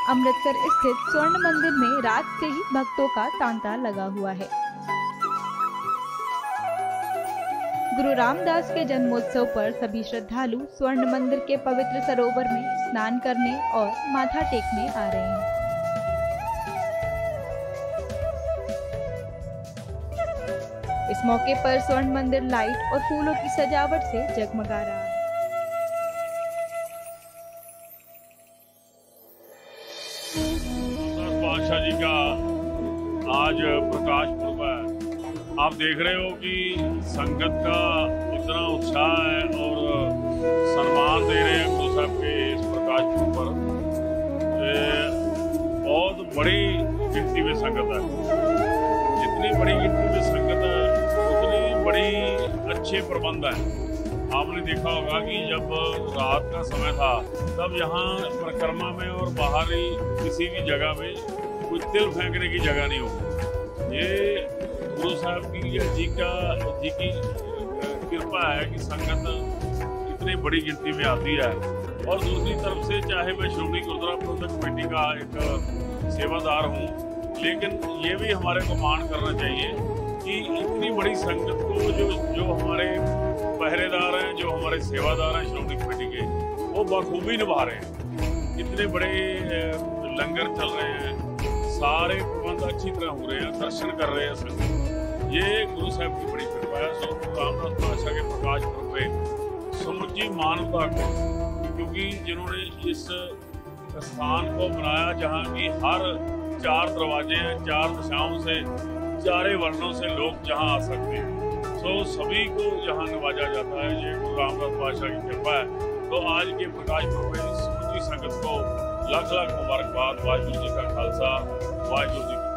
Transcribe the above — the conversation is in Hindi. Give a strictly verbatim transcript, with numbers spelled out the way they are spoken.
अमृतसर स्थित स्वर्ण मंदिर में रात से ही भक्तों का तांता लगा हुआ है। गुरु रामदास के जन्मोत्सव पर सभी श्रद्धालु स्वर्ण मंदिर के पवित्र सरोवर में स्नान करने और माथा टेकने आ रहे हैं। इस मौके पर स्वर्ण मंदिर लाइट और फूलों की सजावट से जगमगा रहा है। बादशाह जी का आज प्रकाश पर्व है। आप देख रहे हो कि संगत का इतना उत्साह है और सम्मान दे रहे हैं गुरु साहब के इस प्रकाश पर्व पर। बहुत बड़ी गिनती में संगत है। जितनी बड़ी गिनती में संगत है उतनी बड़ी अच्छे प्रबंध है। आपने देखा होगा कि जब रात का समय था तब यहाँ परिक्रमा में और बाहरी किसी भी जगह में कोई तिल फेंकने की जगह नहीं होगी। ये गुरु साहब की या जी का जी की कृपा है कि संगत इतनी बड़ी गिनती में आती है। और दूसरी तरफ से चाहे मैं श्रोमणी गुरुद्वारा प्रबंधक कमेटी का एक सेवादार हूँ, लेकिन ये भी हमारे को मान करना चाहिए कि इतनी बड़ी संगत को जो जो हमारे पहरेदार हैं, जो हमारे सेवादार हैं श्रोमणी कमेटी के, वो बखूबी निभा रहे हैं। इतने बड़े लंगर चल रहे हैं, सारे प्रबंध अच्छी तरह हो रहे हैं, दर्शन कर रहे हैं संगत। ये गुरु साहब की बड़ी कृपा है। सो गुरु रामदास बादशाह के प्रकाश पर्व पे समूची मानवता को, क्योंकि जिन्होंने इस स्थान को बनाया जहाँ की हर चार दरवाजे हैं, चार दिशाओं से, चारे वर्णों से लोग जहाँ आ सकते हैं, तो सभी को यहाँ नवाजा जाता है। ये गुरु रामदास बादशाह की कृपा है। तो आज के प्रकाश पर्व में समूची संगत को लाख लाख मुबारकबाद। वाहिगुरू जी का खालसा, वाहिगुरू जी